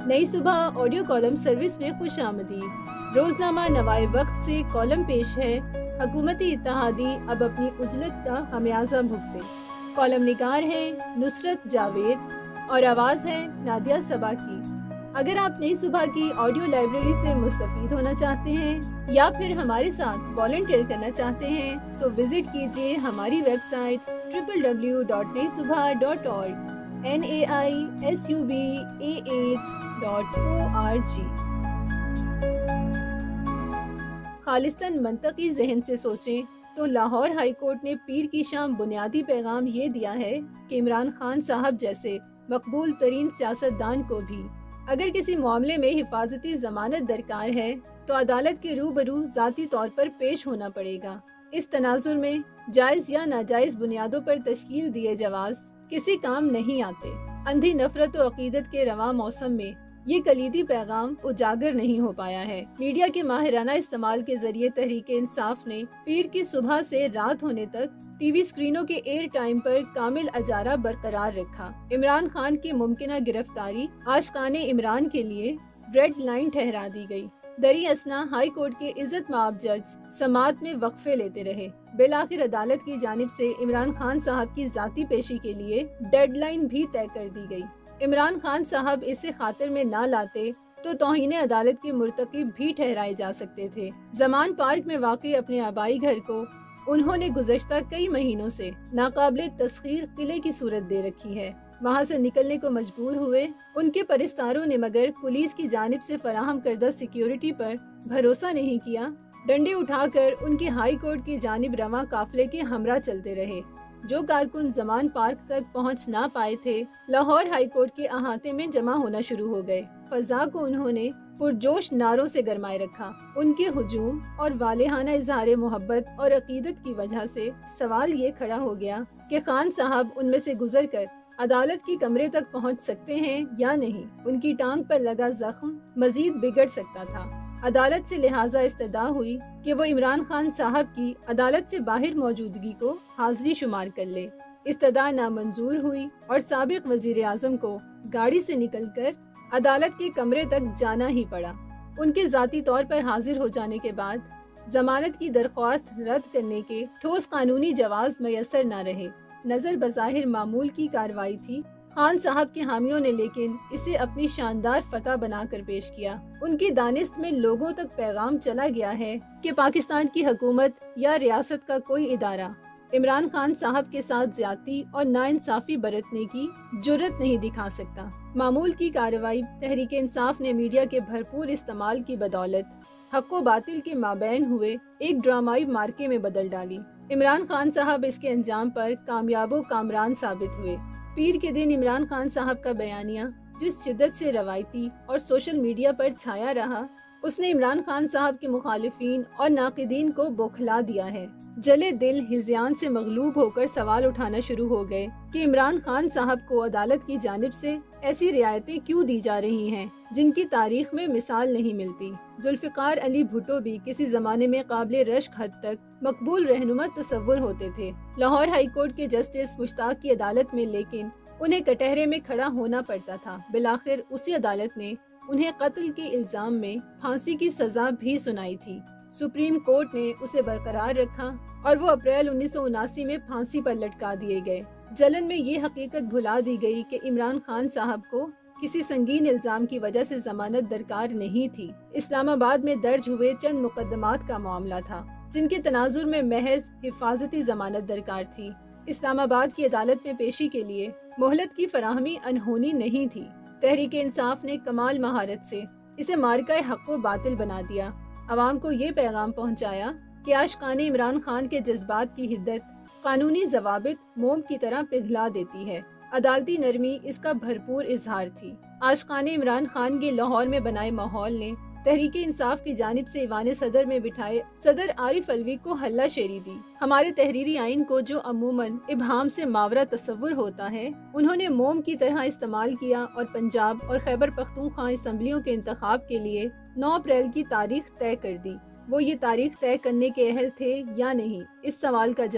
نئی صبح audio column service میں خوش آمدید۔ روزنامہ نوائے وقت سے کالم پیش ہے، حکومتی اتحادی اب اپنی عجلت کا خمیازہ بھگتے۔ کالم نگار ہیں نصرت جاوید اور آواز ہے نادیہ صبا کی۔ اگر آپ نئی صبح کی آڈیو لائبریری سے مستفید ہونا چاہتے ہیں یا پھر ہمارے ساتھ والنٹیئر کرنا چاہتے ہیں تو وزٹ کیجیے ہماری ویب سائٹ www.naisubha.org naisubah.org۔ خالصتاً منطقی ذہن سے سوچیں تو لاہور ہائی کورٹ نے پیر کی شام بنیادی پیغام یہ دیا ہے کہ عمران خان صاحب جیسے مقبول ترین سیاستدان کو بھی اگر کسی معاملے میں حفاظتی ضمانت درکار ہے تو عدالت کے روبرو ذاتی طور پر پیش ہونا پڑے گا۔ اس تناظر میں جائز یا ناجائز بنیادوں پر تشکیل دیے جواز کسی کام نہیں آتے۔ اندھی نفرت و عقیدت کے رواں موسم میں یہ کلیدی پیغام اجاگر نہیں ہو پایا ہے۔ میڈیا کے ماہرانہ استعمال کے ذریعے تحریک انصاف نے پیر کی صبح سے رات ہونے تک ٹی وی اسکرینوں کے ایئر ٹائم پر کامل اجارہ برقرار رکھا۔ عمران خان کی ممکنہ گرفتاری عاشقان عمران کے لیے ریڈ لائن ٹھہرا دی گئی۔ دری اسنا ہائی کورٹ کے عزت مآب جج سماعت میں وقفے لیتے رہے۔ بالآخر عدالت کی جانب سے عمران خان صاحب کی ذاتی پیشی کے لیے ڈیڈ لائن بھی طے کر دی گئی۔ عمران خان صاحب اسے خاطر میں نہ لاتے تو توہین عدالت کے مرتکب بھی ٹھہرائے جا سکتے تھے۔ زمان پارک میں واقع اپنے آبائی گھر کو انہوں نے گزشتہ کئی مہینوں سے ناقابل تسخیر قلعے کی صورت دے رکھی ہے۔ وہاں سے نکلنے کو مجبور ہوئے ان کے پرستاروں نے مگر پولیس کی جانب سے فراہم کردہ سیکیورٹی پر بھروسہ نہیں کیا، ڈنڈے اٹھا کر ان کے ہائی کورٹ کی جانب رواں قافلے کے ہمراہ چلتے رہے۔ جو کارکن زمان پارک تک پہنچ نہ پائے تھے لاہور ہائی کورٹ کے احاطے میں جمع ہونا شروع ہو گئے۔ فضا کو انہوں نے پرجوش نعروں سے گرمائے رکھا۔ ان کے ہجوم اور والہانہ اظہار محبت اور عقیدت کی وجہ سے سوال یہ کھڑا ہو گیا کہ خان صاحب ان میں سے گزر کر عدالت کی کمرے تک پہنچ سکتے ہیں یا نہیں۔ ان کی ٹانگ پر لگا زخم مزید بگڑ سکتا تھا۔ عدالت سے لہٰذا استدعا ہوئی کہ وہ عمران خان صاحب کی عدالت سے باہر موجودگی کو حاضری شمار کر لے۔ استدعا نامنظور ہوئی اور سابق وزیر اعظم کو گاڑی سے نکل کر عدالت کے کمرے تک جانا ہی پڑا۔ ان کے ذاتی طور پر حاضر ہو جانے کے بعد ضمانت کی درخواست رد کرنے کے ٹھوس قانونی جواز میسر نہ رہے۔ نظر بظاہر معمول کی کارروائی تھی، خان صاحب کے حامیوں نے لیکن اسے اپنی شاندار فتح بنا کر پیش کیا۔ ان کی دانست میں لوگوں تک پیغام چلا گیا ہے کہ پاکستان کی حکومت یا ریاست کا کوئی ادارہ عمران خان صاحب کے ساتھ زیادتی اور ناانصافی برتنے کی جرت نہیں دکھا سکتا۔ معمول کی کارروائی تحریک انصاف نے میڈیا کے بھرپور استعمال کی بدولت حق و باطل کے مابین ہوئے ایک ڈرامائی مارکے میں بدل ڈالی۔ عمران خان صاحب اس کے انجام پر کامیاب و کامران ثابت ہوئے۔ پیر کے دن عمران خان صاحب کا بیانیہ جس شدت سے روایتی اور سوشل میڈیا پر چھایا رہا، اس نے عمران خان صاحب کے مخالفین اور ناقدین کو بوکھلا دیا ہے۔ جلے دل ہذیان سے مغلوب ہو کر سوال اٹھانا شروع ہو گئے کہ عمران خان صاحب کو عدالت کی جانب سے ایسی رعایتیں کیوں دی جا رہی ہیں جن کی تاریخ میں مثال نہیں ملتی۔ ذوالفقار علی بھٹو بھی کسی زمانے میں قابل رشک حد تک مقبول رہنما تصور ہوتے تھے۔ لاہور ہائی کورٹ کے جسٹس مشتاق کی عدالت میں لیکن انہیں کٹہرے میں کھڑا ہونا پڑتا تھا۔ بالآخر اسی عدالت نے انہیں قتل کے الزام میں پھانسی کی سزا بھی سنائی تھی۔ سپریم کورٹ نے اسے برقرار رکھا اور وہ اپریل 1979 میں پھانسی پر لٹکا دیے گئے۔ جلن میں یہ حقیقت بھلا دی گئی کہ عمران خان صاحب کو کسی سنگین الزام کی وجہ سے ضمانت درکار نہیں تھی۔ اسلام آباد میں درج ہوئے چند مقدمات کا معاملہ تھا جن کے تناظر میں محض حفاظتی ضمانت درکار تھی۔ اسلام آباد کی عدالت میں پیشی کے لیے مہلت کی فراہمی انہونی نہیں تھی۔ تحریک انصاف نے کمال مہارت سے اسے مارکہ حق و باطل بنا دیا۔ عوام کو یہ پیغام پہنچایا کہ عاشقان عمران خان کے جذبات کی حدت قانونی ضوابط موم کی طرح پگھلا دیتی ہے۔ عدالتی نرمی اس کا بھرپور اظہار تھی۔ عاشقان عمران خان کے لاہور میں بنائے ماحول نے تحریک انصاف کی جانب سے ایوان صدر میں بٹھائے صدر عارف الوی کو ہلہ شیری دی۔ ہمارے تحریری آئین کو جو عموماً ابہام سے ماورا تصور ہوتا ہے، انہوں نے موم کی طرح استعمال کیا اور پنجاب اور خیبر پختونخوا اسمبلیوں کے انتخاب کے لیے 9 اپریل کی تاریخ طے کر دی۔ وہ یہ تاریخ طے کرنے کے اہل تھے یا نہیں، اس سوال کا جواب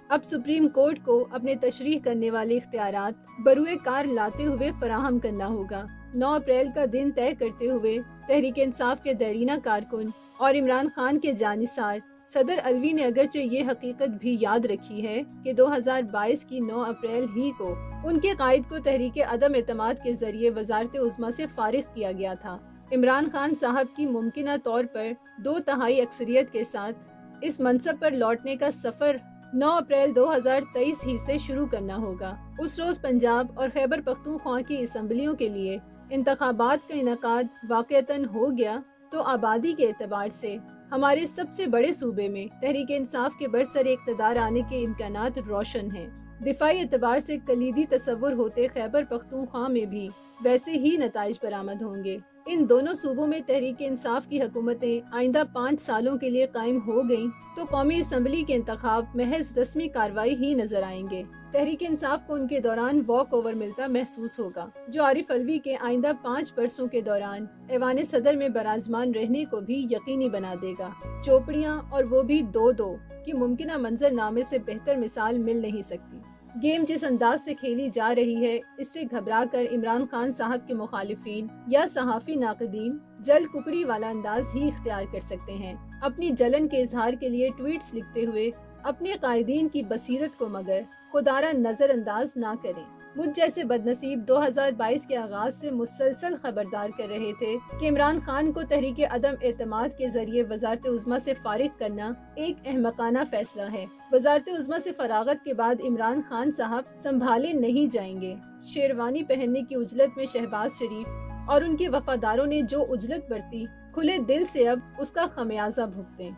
اب سپریم کورٹ کو اپنے تشریح کرنے والے اختیارات بروئے کار لاتے ہوئے فراہم کرنا ہوگا۔ 9 اپریل کا دن طے کرتے ہوئے تحریک انصاف کے دیرینہ کارکن اور عمران خان کے جانثار صدر علوی نے اگرچہ یہ حقیقت بھی یاد رکھی ہے کہ 2022 کی 9 اپریل ہی کو ان کے قائد کو تحریک عدم اعتماد کے ذریعے وزارت عظمیٰ سے فارغ کیا گیا تھا۔ عمران خان صاحب کی ممکنہ طور پر 2/3 اکثریت کے ساتھ اس منصب پر لوٹنے کا سفر 9 اپریل 2023 ہی سے شروع کرنا ہوگا۔ اس روز پنجاب اور خیبر پختونخوا کی اسمبلیوں کے لیے انتخابات کا انعقاد واقعتاً ہو گیا تو آبادی کے اعتبار سے ہمارے سب سے بڑے صوبے میں تحریک انصاف کے برسر اقتدار آنے کے امکانات روشن ہیں۔ دفاعی اعتبار سے کلیدی تصور ہوتے خیبر پختونخوا میں بھی ویسے ہی نتائج برآمد ہوں گے۔ ان دونوں صوبوں میں تحریک انصاف کی حکومتیں آئندہ 5 سالوں کے لیے قائم ہو گئیں تو قومی اسمبلی کے انتخاب محض رسمی کارروائی ہی نظر آئیں گے۔ تحریک انصاف کو ان کے دوران واک اوور ملتا محسوس ہوگا، جو عارف علوی کے آئندہ 5 برسوں کے دوران ایوان صدر میں براجمان رہنے کو بھی یقینی بنا دے گا۔ چوپڑیاں اور وہ بھی 2-2 کی ممکنہ منظر نامے سے بہتر مثال مل نہیں سکتی۔ گیم جس انداز سے کھیلی جا رہی ہے، اس سے گھبرا کر عمران خان صاحب کے مخالفین یا صحافی ناقدین جل ککڑی والا انداز ہی اختیار کر سکتے ہیں۔ اپنی جلن کے اظہار کے لیے ٹویٹس لکھتے ہوئے اپنے قائدین کی بصیرت کو مگر خودارہ نظر انداز نہ کریں۔ مجھ جیسے بدنصیب 2022 کے آغاز سے مسلسل خبردار کر رہے تھے کہ عمران خان کو تحریک عدم اعتماد کے ذریعے وزارت عظمیٰ سے فارغ کرنا ایک احمقانہ فیصلہ ہے۔ وزارت عظمیٰ سے فراغت کے بعد عمران خان صاحب سنبھالے نہیں جائیں گے۔ شیروانی پہننے کی عجلت میں شہباز شریف اور ان کے وفاداروں نے جو عجلت برتی، کھلے دل سے اب اس کا خمیازہ بھگتیں۔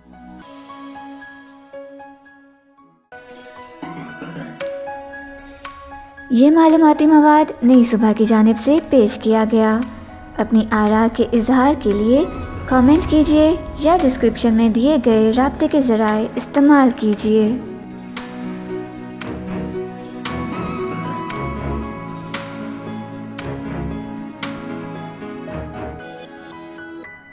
یہ معلوماتی مواد نئی صبح کی جانب سے پیش کیا گیا۔ اپنی آراء کے اظہار کے لیے کامنٹ کیجیے یا ڈسکرپشن میں دیے گئے رابطے کے ذرائع استعمال کیجیے۔